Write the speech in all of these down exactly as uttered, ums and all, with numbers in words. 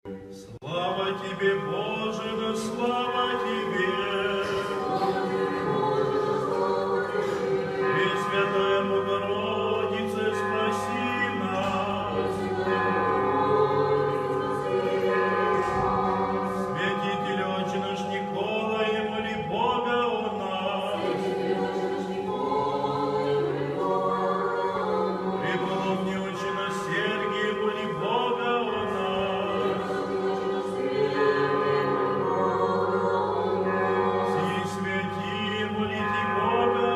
Слава тебе, Боже, да слава тебе! Пресвятая Богородица, спаси нас! Святитель Отче наш Николай, моли Бога о нас! Преподобный Отче наш Сергий, моли Бога о нас! Все святые, молите Бога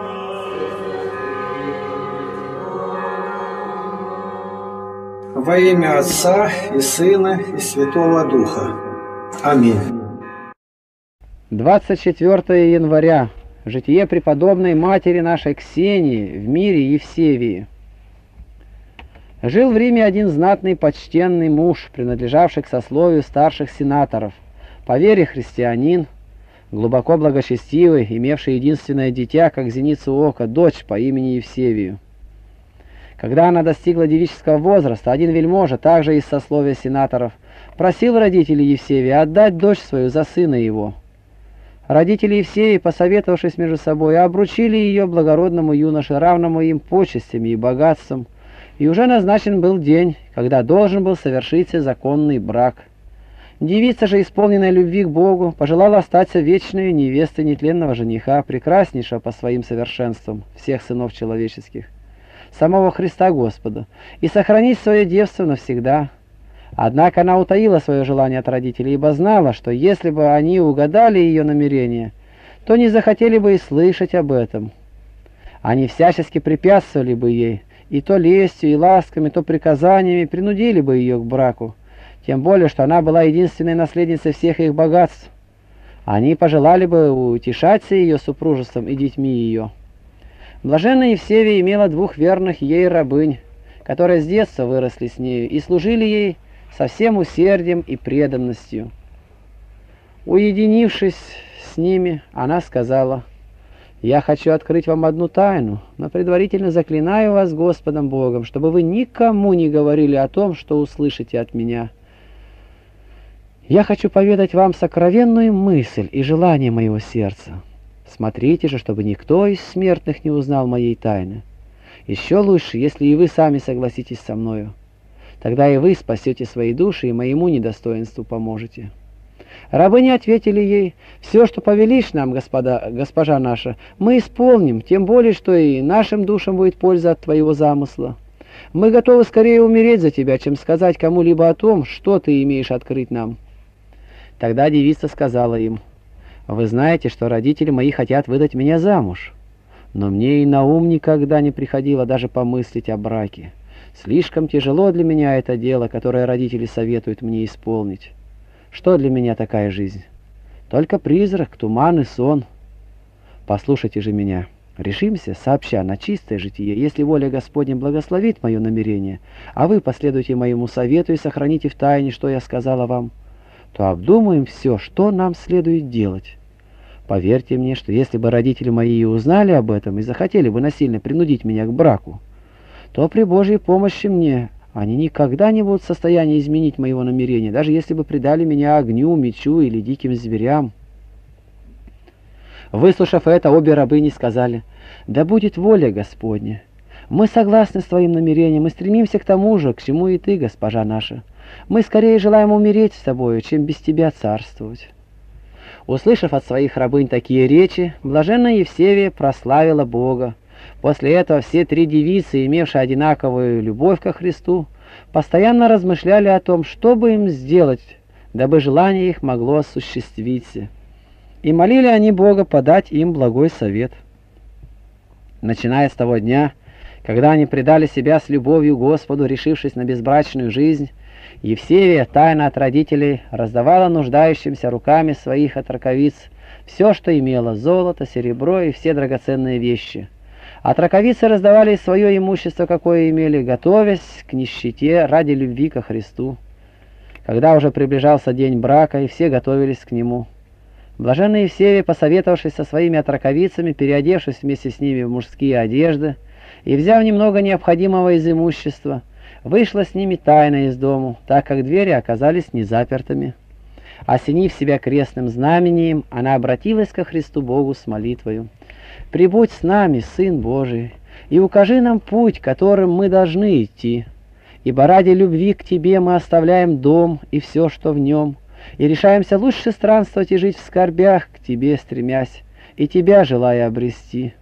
о нас! Во имя Отца и Сына и Святого Духа. Аминь. двадцать четвёртого января. Житие преподобной матери нашей Ксении в мире Евсевии. Жил в Риме один знатный почтенный муж, принадлежавший к сословию старших сенаторов, по вере христианин, глубоко благочестивый, имевший единственное дитя, как зеницу ока, дочь по имени Евсевию. Когда она достигла девического возраста, один вельможа, также из сословия сенаторов, просил родителей Евсевия отдать дочь свою за сына его. Родители Евсевии, посоветовавшись между собой, обручили ее благородному юноше, равному им почестями и богатством, и уже назначен был день, когда должен был совершиться законный брак. Девица же, исполненная любви к Богу, пожелала остаться вечной невестой нетленного жениха, прекраснейшего по своим совершенствам всех сынов человеческих, самого Христа Господа, и сохранить свое девство навсегда. Однако она утаила свое желание от родителей, ибо знала, что если бы они угадали ее намерение, то не захотели бы и слышать об этом. Они всячески препятствовали бы ей, и то лестью, и ласками, то приказаниями принудили бы ее к браку, тем более, что она была единственной наследницей всех их богатств. Они пожелали бы утешаться ее супружеством и детьми ее. Блаженная Евсевия имела двух верных ей рабынь, которые с детства выросли с нею и служили ей со всем усердием и преданностью. Уединившись с ними, она сказала: «Я хочу открыть вам одну тайну, но предварительно заклинаю вас Господом Богом, чтобы вы никому не говорили о том, что услышите от меня. Я хочу поведать вам сокровенную мысль и желание моего сердца. Смотрите же, чтобы никто из смертных не узнал моей тайны. Еще лучше, если и вы сами согласитесь со мною. Тогда и вы спасете свои души и моему недостоинству поможете». Рабыни ответили ей: «Все, что повелишь нам, господа, госпожа наша, мы исполним, тем более, что и нашим душам будет польза от твоего замысла. Мы готовы скорее умереть за тебя, чем сказать кому-либо о том, что ты имеешь открыть нам». Тогда девица сказала им: «Вы знаете, что родители мои хотят выдать меня замуж, но мне и на ум никогда не приходило даже помыслить о браке. Слишком тяжело для меня это дело, которое родители советуют мне исполнить. Что для меня такая жизнь? Только призрак, туман и сон. Послушайте же меня. Решимся сообща на чистое житие, если воля Господня благословит мое намерение, а вы последуйте моему совету и сохраните в тайне, что я сказала вам, то обдумаем все, что нам следует делать. Поверьте мне, что если бы родители мои узнали об этом и захотели бы насильно принудить меня к браку, то при Божьей помощи мне они никогда не будут в состоянии изменить моего намерения, даже если бы предали меня огню, мечу или диким зверям». Выслушав это, обе рабыни сказали: «Да будет воля Господня. Мы согласны с твоим намерением и стремимся к тому же, к чему и ты, госпожа наша. Мы скорее желаем умереть с тобою, чем без тебя царствовать». Услышав от своих рабынь такие речи, блаженная Евсевия прославила Бога. После этого все три девицы, имевшие одинаковую любовь ко Христу, постоянно размышляли о том, что бы им сделать, дабы желание их могло осуществиться. И молили они Бога подать им благой совет. Начиная с того дня, когда они предали себя с любовью Господу, решившись на безбрачную жизнь, Евсевия тайно от родителей раздавала нуждающимся руками своих отроковиц все, что имела: золото, серебро и все драгоценные вещи. Отроковицы раздавали свое имущество, какое имели, готовясь к нищете ради любви ко Христу. Когда уже приближался день брака, и все готовились к нему, блаженная Евсевия, посоветовавшись со своими отроковицами, переодевшись вместе с ними в мужские одежды и взяв немного необходимого из имущества, вышла с ними тайно из дому, так как двери оказались незапертыми. Осенив себя крестным знамением, она обратилась ко Христу Богу с молитвою: «Прибудь с нами, Сын Божий, и укажи нам путь, которым мы должны идти. Ибо ради любви к Тебе мы оставляем дом и все, что в нем, и решаемся лучше странствовать и жить в скорбях, к Тебе стремясь, и Тебя желая обрести».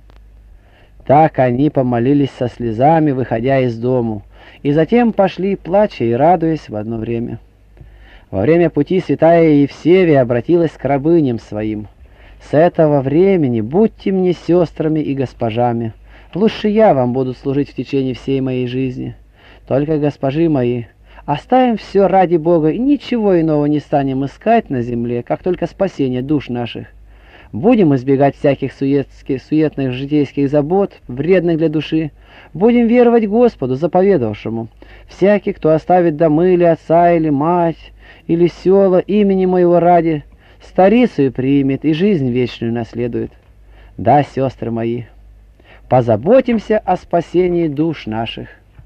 Так они помолились со слезами, выходя из дому, и затем пошли, плача и радуясь в одно время. Во время пути святая Евсевия обратилась к рабыням своим: «С этого времени будьте мне сестрами и госпожами. Лучше я вам буду служить в течение всей моей жизни. Только, госпожи мои, оставим все ради Бога и ничего иного не станем искать на земле, как только спасение душ наших. Будем избегать всяких суетских, суетных житейских забот, вредных для души. Будем веровать Господу, заповедовавшему: всякий, кто оставит домы или отца, или мать, или села имени моего ради, старицею примет и жизнь вечную наследует. Да, сестры мои, позаботимся о спасении душ наших».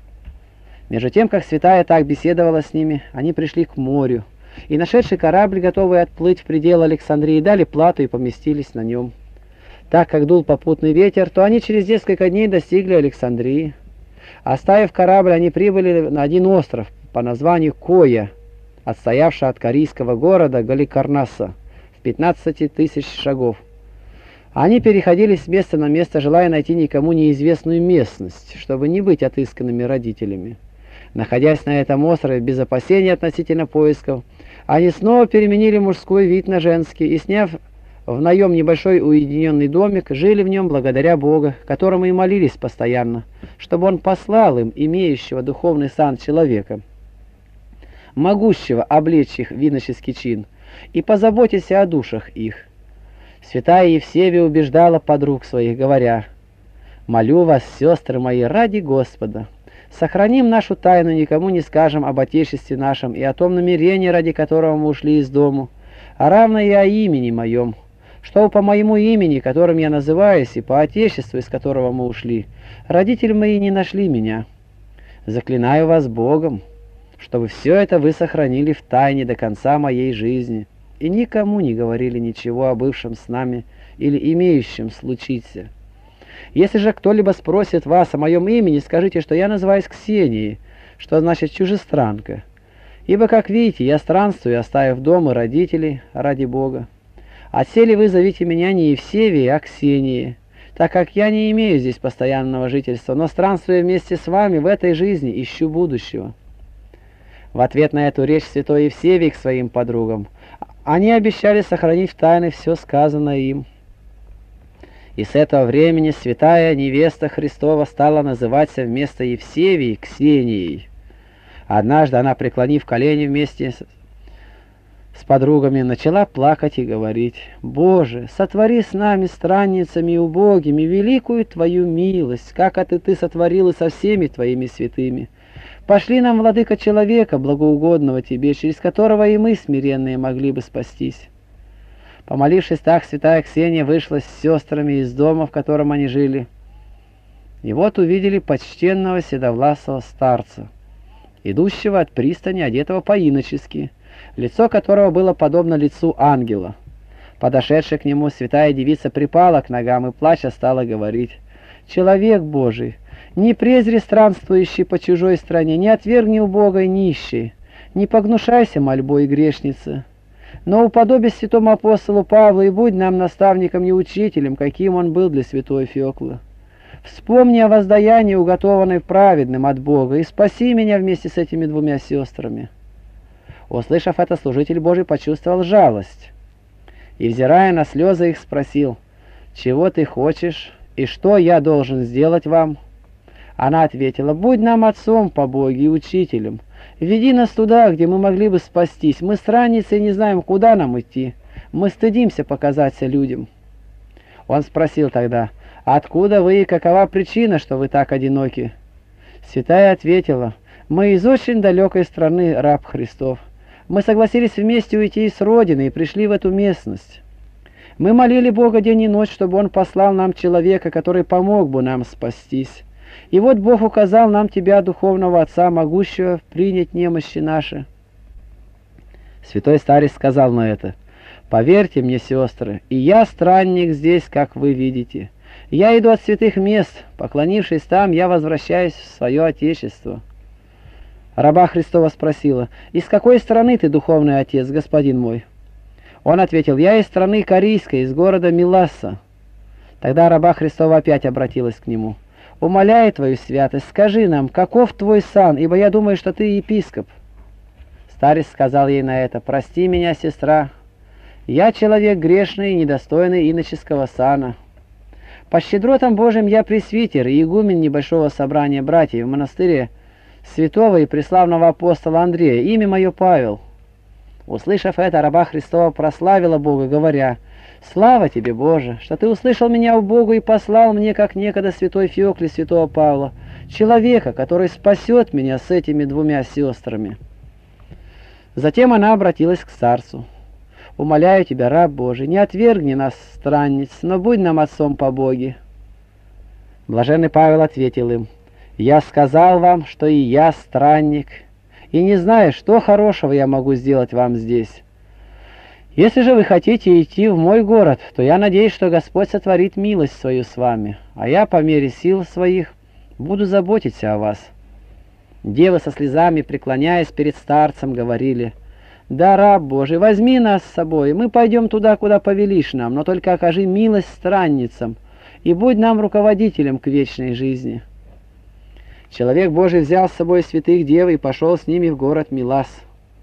Между тем, как святая так беседовала с ними, они пришли к морю, и, нашедший корабль, готовый отплыть в пределы Александрии, дали плату и поместились на нем. Так как дул попутный ветер, то они через несколько дней достигли Александрии. Оставив корабль, они прибыли на один остров по названию Коя, отстоявший от корейского города Галикарнаса в пятнадцати тысяч шагов. Они переходили с места на место, желая найти никому неизвестную местность, чтобы не быть отысканными родителями. Находясь на этом острове без опасений относительно поисков, они снова переменили мужской вид на женский и, сняв в наем небольшой уединенный домик, жили в нем благодаря Бога, которому и молились постоянно, чтобы Он послал им имеющего духовный сан человека, могущего облечь их в иноческий чин, и позаботиться о душах их. Святая Евсевия убеждала подруг своих, говоря: «Молю вас, сестры мои, ради Господа, сохраним нашу тайну, никому не скажем об Отечестве нашем и о том намерении, ради которого мы ушли из дому, а равно и о имени моем, чтобы по моему имени, которым я называюсь, и по Отечеству, из которого мы ушли, родители мои не нашли меня. Заклинаю вас Богом, чтобы все это вы сохранили в тайне до конца моей жизни, и никому не говорили ничего о бывшем с нами или имеющем случиться. Если же кто-либо спросит вас о моем имени, скажите, что я называюсь Ксенией, что значит чужестранка. Ибо, как видите, я странствую, оставив дом и родителей ради Бога. Отсели вы зовите меня не Евсевией, а Ксенией, так как я не имею здесь постоянного жительства, но, странствуя вместе с вами в этой жизни, ищу будущего». В ответ на эту речь святой Евсевий к своим подругам они обещали сохранить в тайне все сказанное им. И с этого времени святая невеста Христова стала называться вместо Евсевии Ксенией. Однажды она, преклонив колени вместе с, с подругами, начала плакать и говорить: «Боже, сотвори с нами, странницами и убогими, великую Твою милость, как это Ты сотворил и со всеми Твоими святыми. Пошли нам, владыка, человека, благоугодного Тебе, через которого и мы, смиренные, могли бы спастись». Помолившись так, святая Ксения вышла с сестрами из дома, в котором они жили. И вот увидели почтенного седовласого старца, идущего от пристани, одетого по-иночески, лицо которого было подобно лицу ангела. Подошедшая к нему святая девица припала к ногам и, плача, стала говорить: «Человек Божий, не презри странствующий по чужой стране, не отвергни убогой нищей, не погнушайся мольбой грешницы, но уподобись святому апостолу Павлу и будь нам наставником и учителем, каким он был для святой Феклы. Вспомни о воздаянии, уготованной праведным от Бога, и спаси меня вместе с этими двумя сестрами». Услышав это, служитель Божий почувствовал жалость и, взирая на слезы их, спросил: «Чего ты хочешь, и что я должен сделать вам?» Она ответила: «Будь нам отцом по Боге и учителем. Веди нас туда, где мы могли бы спастись. Мы странницы и не знаем, куда нам идти. Мы стыдимся показаться людям». Он спросил тогда: «Откуда вы и какова причина, что вы так одиноки?» Святая ответила: «Мы из очень далекой страны, раб Христов. Мы согласились вместе уйти с родины и пришли в эту местность. Мы молили Бога день и ночь, чтобы Он послал нам человека, который помог бы нам спастись. И вот Бог указал нам тебя, духовного отца, могущего принять немощи наши». Святой старец сказал на это: «Поверьте мне, сестры, и я странник здесь, как вы видите. Я иду от святых мест, поклонившись там, я возвращаюсь в свое отечество». Раба Христова спросила: «Из какой страны ты, духовный отец, господин мой?» Он ответил: «Я из страны корейской, из города Миласса». Тогда раба Христова опять обратилась к нему: «Умоляю твою святость, скажи нам, каков твой сан, ибо я думаю, что ты епископ». Старец сказал ей на это: «Прости меня, сестра, я человек грешный и недостойный иноческого сана. По щедротам Божьим я пресвитер и игумен небольшого собрания братьев в монастыре святого и преславного апостола Андрея, имя мое Павел». Услышав это, раба Христова прославила Бога, говоря: «Слава тебе, Боже, что ты услышал меня у Бога и послал мне, как некогда святой Феоклий святого Павла, человека, который спасет меня с этими двумя сестрами». Затем она обратилась к старцу: «Умоляю тебя, раб Божий, не отвергни нас, странниц, но будь нам отцом по Боге». Блаженный Павел ответил им: «Я сказал вам, что и я странник, и не знаю, что хорошего я могу сделать вам здесь. Если же вы хотите идти в мой город, то я надеюсь, что Господь сотворит милость свою с вами, а я по мере сил своих буду заботиться о вас». Девы со слезами, преклоняясь перед старцем, говорили: «Да, раб Божий, возьми нас с собой, мы пойдем туда, куда повелишь нам, но только окажи милость странницам и будь нам руководителем к вечной жизни». Человек Божий взял с собой святых дев и пошел с ними в город Милас.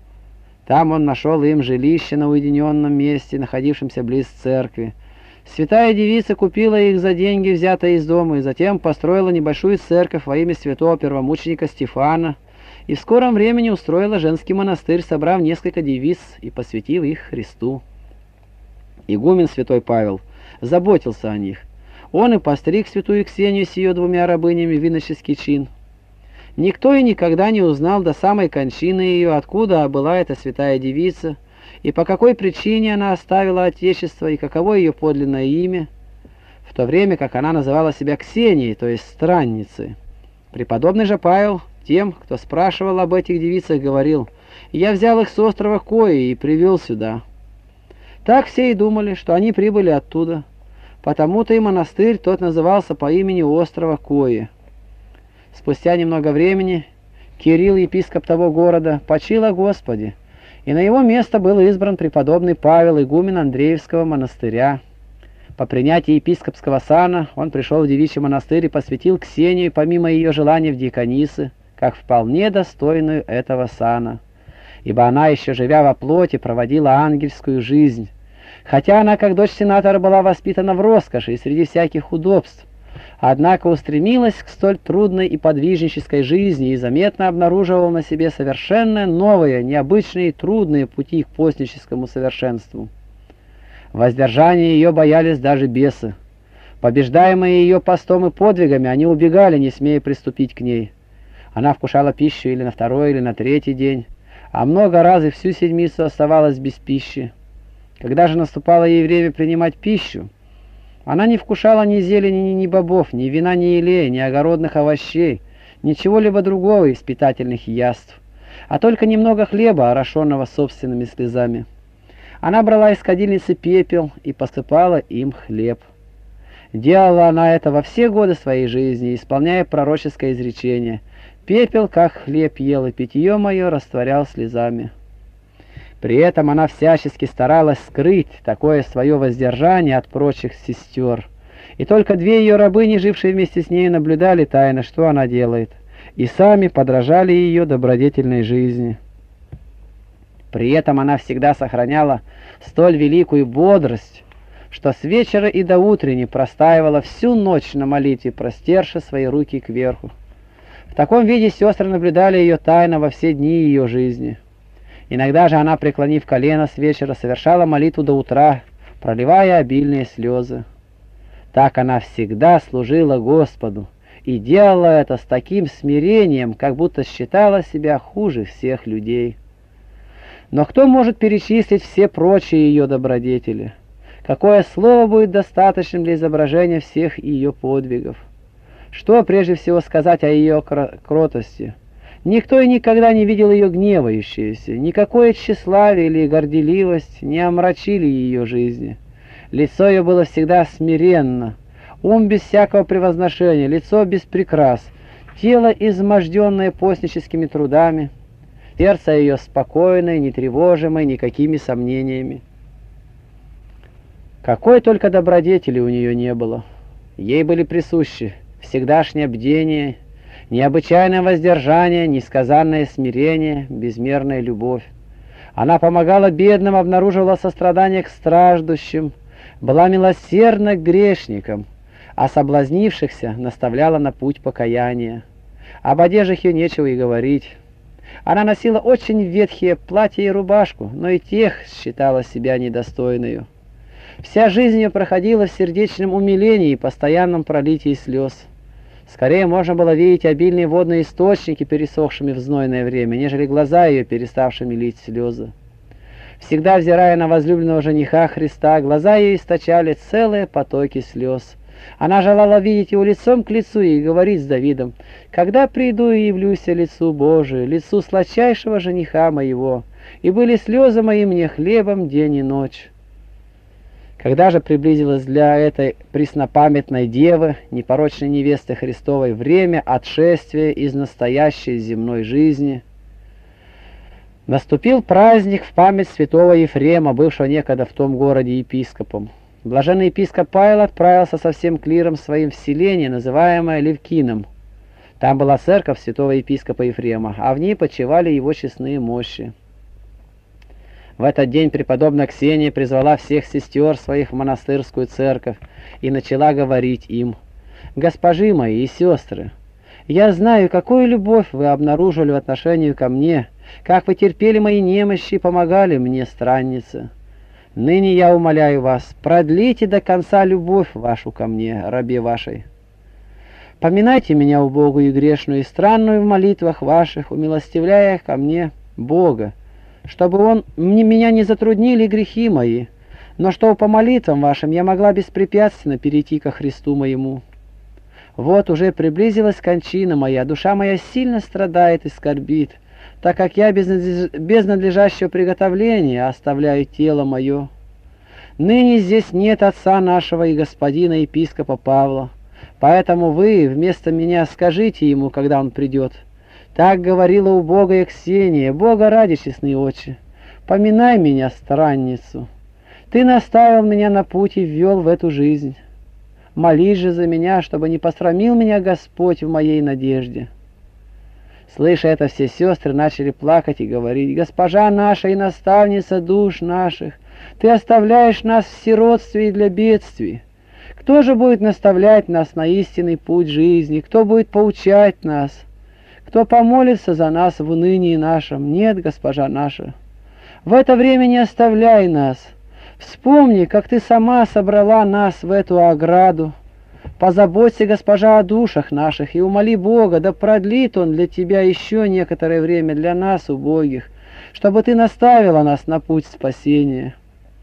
Там он нашел им жилище на уединенном месте, находившемся близ церкви. Святая девица купила их за деньги, взятые из дома, и затем построила небольшую церковь во имя святого первомученика Стефана, и в скором времени устроила женский монастырь, собрав несколько девиц и посвятив их Христу. Игумен святой Павел заботился о них. Он и постриг святую Ксению с ее двумя рабынями в иноческий чин. Никто и никогда не узнал до самой кончины ее, откуда была эта святая девица, и по какой причине она оставила отечество, и каково ее подлинное имя, в то время как она называла себя Ксенией, то есть странницей. Преподобный же Павел тем, кто спрашивал об этих девицах, говорил: «Я взял их с острова Кои и привел сюда». Так все и думали, что они прибыли оттуда, потому-то и монастырь тот назывался по имени острова Кои. Спустя немного времени Кирилл, епископ того города, почил о Господе, и на его место был избран преподобный Павел, игумен Андреевского монастыря. По принятии епископского сана он пришел в девичий монастырь и посвятил Ксению, помимо ее желаний, в диаконисы, как вполне достойную этого сана, ибо она, еще живя во плоти, проводила ангельскую жизнь, хотя она, как дочь сенатора, была воспитана в роскоши и среди всяких удобств, однако устремилась к столь трудной и подвижнической жизни и заметно обнаруживала на себе совершенно новые, необычные и трудные пути к постническому совершенству. Воздержание ее боялись даже бесы. Побеждаемые ее постом и подвигами, они убегали, не смея приступить к ней. Она вкушала пищу или на второй, или на третий день, а много раз и всю седмицу оставалась без пищи. Когда же наступало ей время принимать пищу, она не вкушала ни зелени, ни бобов, ни вина, ни елея, ни огородных овощей, ничего-либо другого из питательных яств, а только немного хлеба, орошенного собственными слезами. Она брала из кадильницы пепел и посыпала им хлеб. Делала она это во все годы своей жизни, исполняя пророческое изречение: «Пепел, как хлеб ел, и питье мое растворял слезами». При этом она всячески старалась скрыть такое свое воздержание от прочих сестер, и только две ее рабыни, жившие вместе с ней, наблюдали тайно, что она делает, и сами подражали ее добродетельной жизни. При этом она всегда сохраняла столь великую бодрость, что с вечера и до утренней простаивала всю ночь на молитве, простерши свои руки кверху. В таком виде сестры наблюдали ее тайно во все дни ее жизни. Иногда же она, преклонив колено с вечера, совершала молитву до утра, проливая обильные слезы. Так она всегда служила Господу и делала это с таким смирением, как будто считала себя хуже всех людей. Но кто может перечислить все прочие ее добродетели? Какое слово будет достаточным для изображения всех ее подвигов? Что прежде всего сказать о ее кротости? Никто и никогда не видел ее гневающейся, никакое тщеславие или горделивость не омрачили ее жизни. Лицо ее было всегда смиренно, ум без всякого превозношения, лицо без прикрас, тело изможденное постническими трудами, сердце ее спокойное, нетревожимое никакими сомнениями. Какой только добродетели у нее не было. Ей были присущи всегдашнее бдение, необычайное воздержание, несказанное смирение, безмерная любовь. Она помогала бедным, обнаруживала сострадание к страждущим, была милосердна к грешникам, а соблазнившихся наставляла на путь покаяния. Об одеждах ее нечего и говорить. Она носила очень ветхие платья и рубашку, но и тех считала себя недостойною. Вся жизнь ее проходила в сердечном умилении и постоянном пролитии слез. Скорее можно было видеть обильные водные источники, пересохшими в знойное время, нежели глаза ее, переставшими лить слезы. Всегда взирая на возлюбленного жениха Христа, глаза ее источали целые потоки слез. Она желала видеть его лицом к лицу и говорить с Давидом: «Когда приду и явлюсь лицу Божию, лицу сладчайшего жениха моего, и были слезы мои мне хлебом день и ночь». Когда же приблизилось для этой преснопамятной девы, непорочной невесты Христовой, время отшествия из настоящей земной жизни, наступил праздник в память святого Ефрема, бывшего некогда в том городе епископом. Блаженный епископ Павел отправился со всем клиром своим в селение, называемое Левкином. Там была церковь святого епископа Ефрема, а в ней почивали его честные мощи. В этот день преподобная Ксения призвала всех сестер своих в монастырскую церковь и начала говорить им: «Госпожи мои и сестры, я знаю, какую любовь вы обнаружили в отношении ко мне, как вы терпели мои немощи и помогали мне, страннице. Ныне я умоляю вас, продлите до конца любовь вашу ко мне, рабе вашей. Поминайте меня, убогую и грешную, и странную в молитвах ваших, умилостивляя ко мне Бога, чтобы он, мне, меня не затруднили грехи мои, но чтобы по молитвам вашим я могла беспрепятственно перейти ко Христу моему. Вот уже приблизилась кончина моя, душа моя сильно страдает и скорбит, так как я без, без надлежащего приготовления оставляю тело мое. Ныне здесь нет отца нашего и господина епископа Павла, поэтому вы вместо меня скажите ему, когда он придет: так говорила убогая Ксения: Бога ради, честные отче, поминай меня, странницу. Ты наставил меня на путь и ввел в эту жизнь. Молись же за меня, чтобы не посрамил меня Господь в моей надежде». Слыша это, все сестры начали плакать и говорить: «Госпожа наша и наставница душ наших, ты оставляешь нас в сиротстве и для бедствий. Кто же будет наставлять нас на истинный путь жизни? Кто будет поучать нас? Кто помолится за нас в унынии нашем? Нет, госпожа наша. В это время не оставляй нас. Вспомни, как ты сама собрала нас в эту ограду. Позаботься, госпожа, о душах наших и умоли Бога, да продлит Он для тебя еще некоторое время для нас, убогих, чтобы ты наставила нас на путь спасения».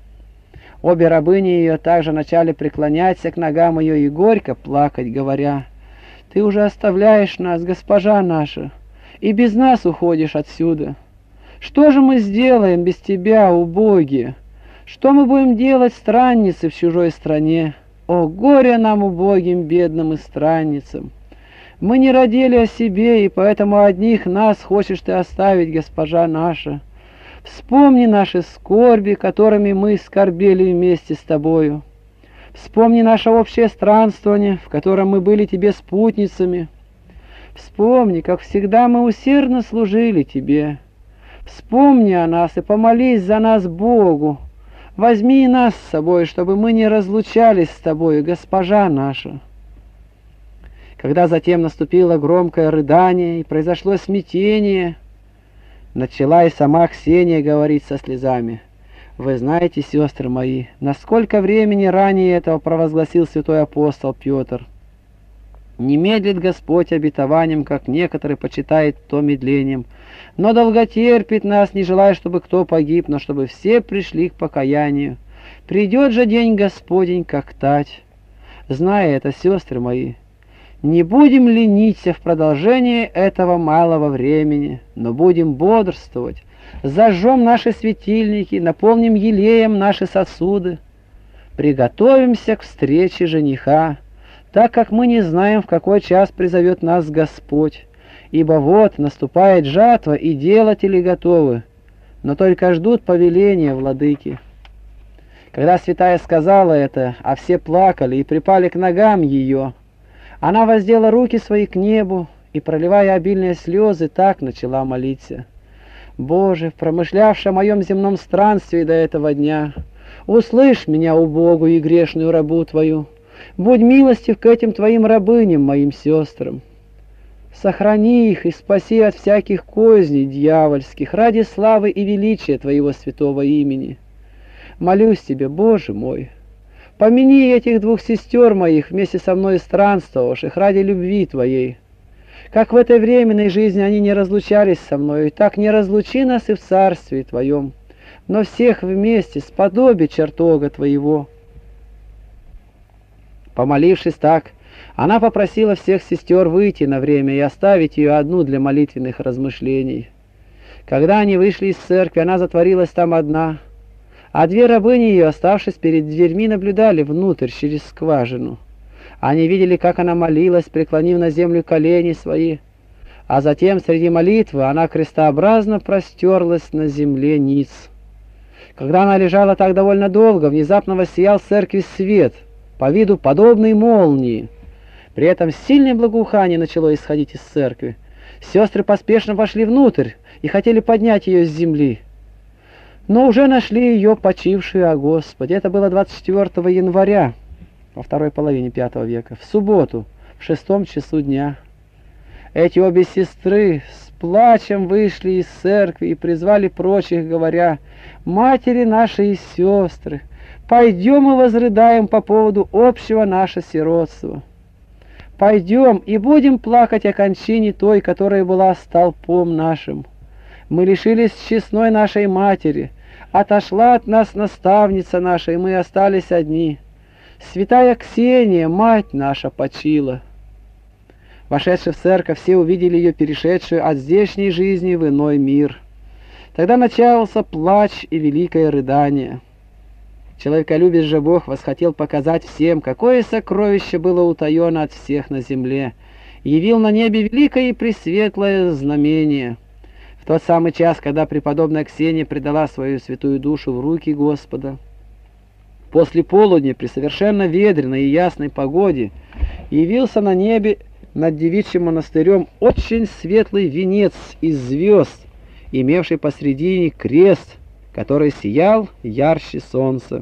Обе рабыни ее также начали преклоняться к ногам ее и горько плакать, говоря: «Ты уже оставляешь нас, госпожа наша, и без нас уходишь отсюда. Что же мы сделаем без тебя, убогие? Что мы будем делать, странницы, в чужой стране? О, горе нам, убогим, бедным и странницам! Мы не родили о себе, и поэтому одних нас хочешь ты оставить, госпожа наша. Вспомни наши скорби, которыми мы скорбели вместе с тобою. Вспомни наше общее странствование, в котором мы были тебе спутницами. Вспомни, как всегда мы усердно служили тебе. Вспомни о нас и помолись за нас Богу. Возьми и нас с собой, чтобы мы не разлучались с тобою, госпожа наша». Когда затем наступило громкое рыдание и произошло смятение, начала и сама Ксения говорить со слезами: «Вы знаете, сестры мои, насколько времени ранее этого провозгласил святой апостол Петр. Не медлит Господь обетованием, как некоторые почитают то медлением, но долготерпит нас, не желая, чтобы кто погиб, но чтобы все пришли к покаянию. Придет же день Господень, как тать. Зная это, сестры мои, Не будем лениться в продолжении этого малого времени, но будем бодрствовать, зажжем наши светильники, наполним елеем наши сосуды, приготовимся к встрече жениха, так как мы не знаем, в какой час призовет нас Господь, ибо вот наступает жатва, и делатели готовы, но только ждут повеления владыки». Когда святая сказала это, а все плакали и припали к ногам ее, она воздела руки свои к небу и, проливая обильные слезы, так начала молиться: «Боже, промышлявший о моем земном странстве до этого дня, услышь меня, убогую и грешную рабу Твою, будь милостив к этим Твоим рабыням, моим сестрам. Сохрани их и спаси от всяких козней дьявольских ради славы и величия Твоего святого имени. Молюсь Тебе, Боже мой, помяни этих двух сестер моих, вместе со мной странствовавших, ради любви Твоей. Как в этой временной жизни они не разлучались со мной, так не разлучи нас и в Царстве Твоем, но всех вместе сподоби чертога Твоего». Помолившись так, она попросила всех сестер выйти на время и оставить ее одну для молитвенных размышлений. Когда они вышли из церкви, она затворилась там одна, а две рабыни ее, оставшись перед дверьми, наблюдали внутрь через скважину. Они видели, как она молилась, преклонив на землю колени свои, а затем среди молитвы она крестообразно простерлась на земле ниц. Когда она лежала так довольно долго, внезапно воссиял в церкви свет, по виду подобный молнии. При этом сильное благоухание начало исходить из церкви. Сестры поспешно вошли внутрь и хотели поднять ее с земли, но уже нашли ее почившую о Господе. Это было двадцать четвёртого января, во второй половине пятого века, в субботу, в шестом часу дня. Эти обе сестры с плачем вышли из церкви и призвали прочих, говоря: «Матери наши и сестры, пойдем и возрыдаем по поводу общего нашего сиротства. Пойдем и будем плакать о кончине той, которая была столпом нашим. Мы лишились честной нашей матери, отошла от нас наставница наша, и мы остались одни. Святая Ксения, мать наша, почила». Вошедшие в церковь, все увидели ее перешедшую от здешней жизни в иной мир. Тогда начался плач и великое рыдание. Человеколюбец же Бог восхотел показать всем, какое сокровище было утаено от всех на земле, и явил на небе великое и пресветлое знамение. В тот самый час, когда преподобная Ксения предала свою святую душу в руки Господа, после полудня при совершенно ветреной и ясной погоде явился на небе над девичьим монастырем очень светлый венец из звезд, имевший посредине крест, который сиял ярче солнца.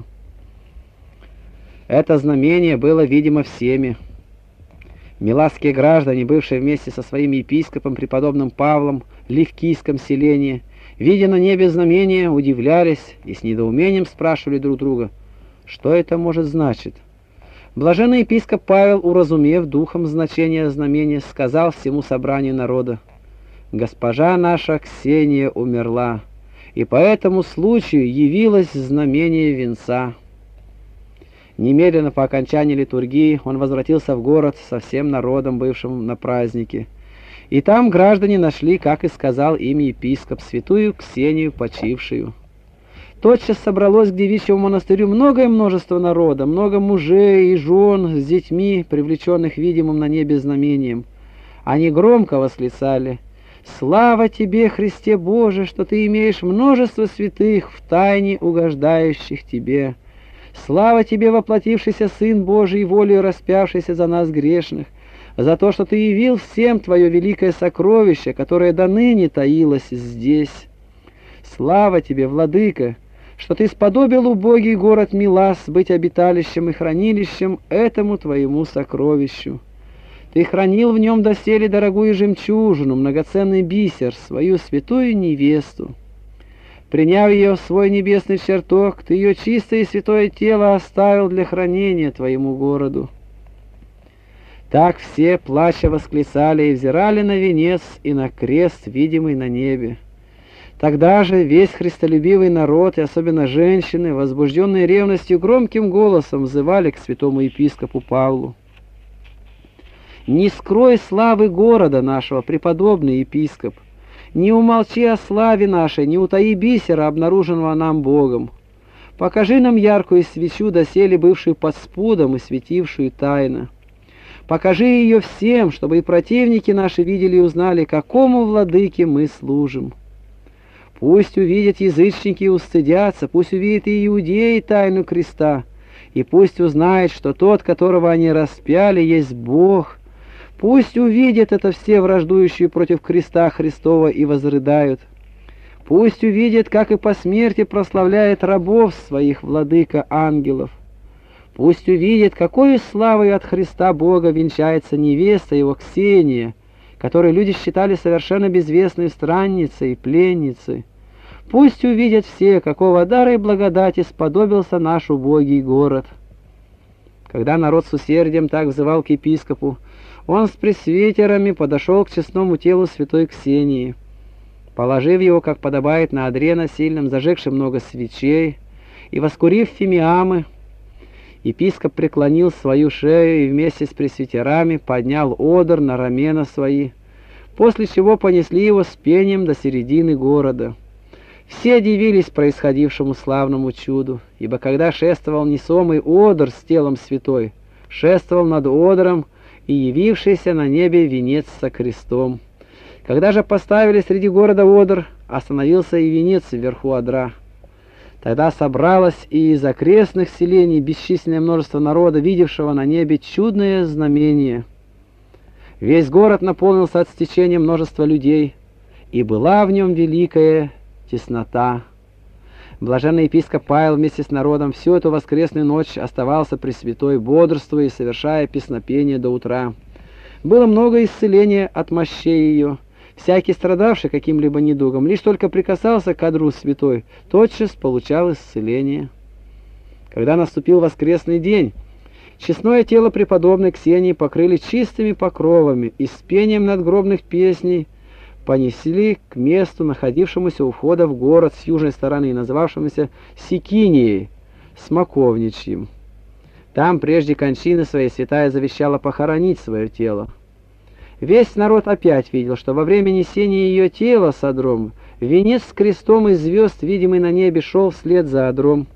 Это знамение было видимо всеми. Миласские граждане, бывшие вместе со своим епископом преподобным Павлом в Ливкийском селении, видя на небе знамение, удивлялись и с недоумением спрашивали друг друга, что это может значить. Блаженный епископ Павел, уразумев духом значение знамения, сказал всему собранию народа: «Госпожа наша Ксения умерла, и по этому случаю явилось знамение венца». Немедленно по окончании литургии он возвратился в город со всем народом, бывшим на празднике. И там граждане нашли, как и сказал им епископ, святую Ксению почившую. Тотчас собралось к девичьему монастырю многое множество народа, много мужей и жен с детьми, привлеченных видимым на небе знамением. Они громко восклицали: «Слава Тебе, Христе Боже, что Ты имеешь множество святых, в тайне угождающих Тебе! Слава Тебе, воплотившийся Сын Божий, волею распявшийся за нас грешных, за то, что Ты явил всем Твое великое сокровище, которое до ныне таилось здесь! Слава Тебе, Владыка, что Ты сподобил убогий город Милас быть обиталищем и хранилищем этому Твоему сокровищу. Ты хранил в нем доселе дорогую жемчужину, многоценный бисер, свою святую невесту. Приняв ее в свой небесный чертог, Ты ее чистое и святое тело оставил для хранения Твоему городу». Так все, плача, восклицали и взирали на венец и на крест, видимый на небе. Тогда же весь христолюбивый народ, и особенно женщины, возбужденные ревностью, громким голосом взывали к святому епископу Павлу: Не скрой славы города нашего, преподобный епископ. Не умолчи о славе нашей, не утаи бисера, обнаруженного нам Богом. Покажи нам яркую свечу, доселе бывшую под спудом и светившую тайно. Покажи ее всем, чтобы и противники наши видели и узнали, какому владыке мы служим. Пусть увидят язычники и устыдятся, пусть увидят и иудеи тайну креста, и пусть узнают, что тот, которого они распяли, есть Бог. Пусть увидят это все враждующие против креста Христова и возрыдают. Пусть увидят, как и по смерти прославляет рабов своих владыка ангелов. Пусть увидят, какой славой от Христа Бога венчается невеста его Ксения, которую люди считали совершенно безвестной странницей и пленницей. Пусть увидят все, какого дара и благодати сподобился наш убогий город. Когда народ с усердием так взывал к епископу, он с пресвитерами подошел к честному телу святой Ксении. Положив его, как подобает, на одре насильном, зажегши много свечей и воскурив фимиамы, епископ преклонил свою шею и вместе с пресвитерами поднял одр на рамена свои, после чего понесли его с пением до середины города. Все дивились происходившему славному чуду, ибо когда шествовал несомый одр с телом святой, шествовал над одром и явившийся на небе венец со крестом. Когда же поставили среди города одр, остановился и венец вверху одра. Тогда собралось и из окрестных селений бесчисленное множество народа, видевшего на небе чудное знамение. Весь город наполнился от стечения множества людей, и была в нем великая теснота. Блаженный епископ Павел вместе с народом всю эту воскресную ночь оставался при святой, бодрствуя и совершая песнопение до утра. Было много исцеления от мощей ее. Всякий, страдавший каким-либо недугом, лишь только прикасался к одру святой, тотчас получал исцеление. Когда наступил воскресный день, честное тело преподобной Ксении покрыли чистыми покровами и с пением надгробных песней понесли к месту, находившемуся у входа в город с южной стороны, называвшемуся Сикинией, Смоковничьим. Там, прежде кончины своей, святая завещала похоронить свое тело. Весь народ опять видел, что во время несения ее тела с одром венец с крестом из звезд, видимый на небе, шел вслед за одром.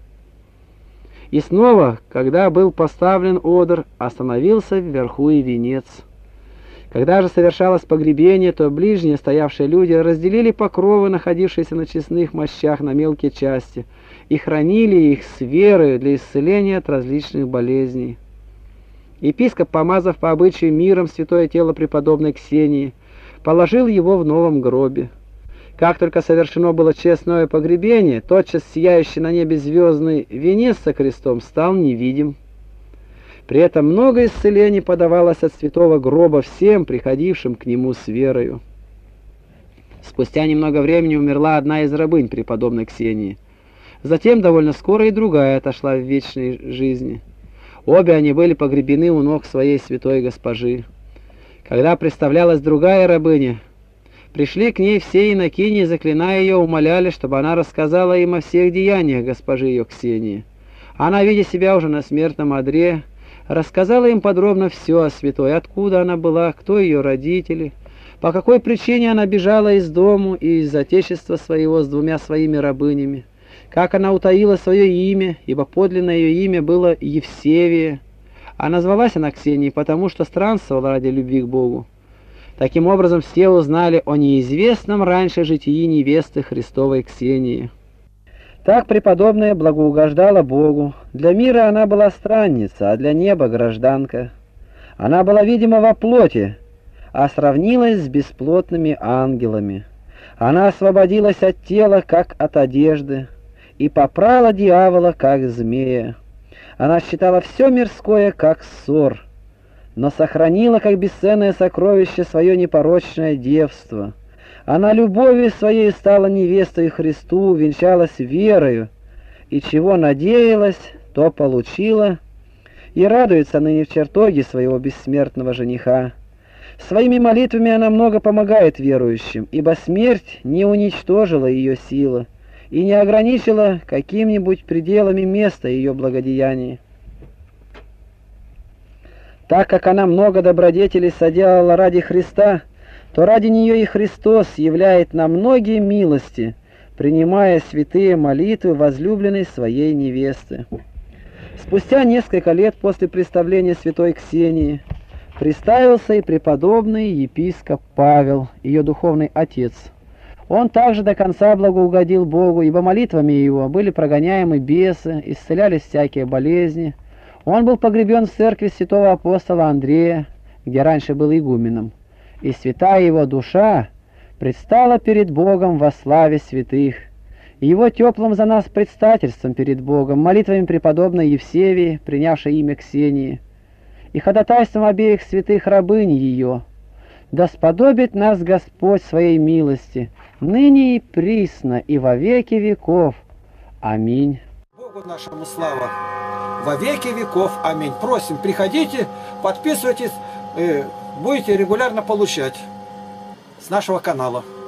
И снова, когда был поставлен одр, остановился вверху и венец. Когда же совершалось погребение, то ближние стоявшие люди разделили покровы, находившиеся на честных мощах, на мелкие части, и хранили их с верой для исцеления от различных болезней. Епископ, помазав по обычаю миром святое тело преподобной Ксении, положил его в новом гробе. Как только совершено было честное погребение, тотчас сияющий на небе звездный венец со крестом стал невидим. При этом много исцелений подавалось от святого гроба всем, приходившим к нему с верою. Спустя немного времени умерла одна из рабынь преподобной Ксении. Затем довольно скоро и другая отошла в вечной жизни. Обе они были погребены у ног своей святой госпожи. Когда представлялась другая рабыня, пришли к ней все инокини, заклиная ее, умоляли, чтобы она рассказала им о всех деяниях госпожи ее Ксении. Она, видя себя уже на смертном одре, рассказала им подробно все о святой, откуда она была, кто ее родители, по какой причине она бежала из дому и из отечества своего с двумя своими рабынями, как она утаила свое имя, ибо подлинное ее имя было Евсевия, а назвалась она Ксенией, потому что странствовала ради любви к Богу. Таким образом, все узнали о неизвестном раньше житии невесты Христовой Ксении. Так преподобная благоугождала Богу. Для мира она была странница, а для неба гражданка. Она была видима во плоти, а сравнилась с бесплотными ангелами. Она освободилась от тела, как от одежды, и попрала дьявола, как змея. Она считала все мирское, как ссор, но сохранила, как бесценное сокровище, свое непорочное девство. Она любовью своей стала невестой Христу, венчалась верою, и чего надеялась, то получила, и радуется ныне в чертоге своего бессмертного жениха. Своими молитвами она много помогает верующим, ибо смерть не уничтожила ее силы и не ограничила какими-нибудь пределами места ее благодеяний. Так как она много добродетелей соделала ради Христа, то ради нее и Христос являет нам многие милости, принимая святые молитвы возлюбленной своей невесты. Спустя несколько лет после представления святой Ксении представился и преподобный епископ Павел, ее духовный отец. Он также до конца благоугодил Богу, ибо молитвами его были прогоняемы бесы, исцелялись всякие болезни. Он был погребен в церкви святого апостола Андрея, где раньше был игуменом, и святая его душа предстала перед Богом во славе святых. Его теплым за нас предстательством перед Богом, молитвами преподобной Евсевии, принявшей имя Ксении, и ходатайством обеих святых рабынь ее, да сподобит нас Господь своей милости, ныне и присно, и во веки веков. Аминь. Богу нашему слава во веки веков. Аминь. Просим, приходите, подписывайтесь, будете регулярно получать с нашего канала.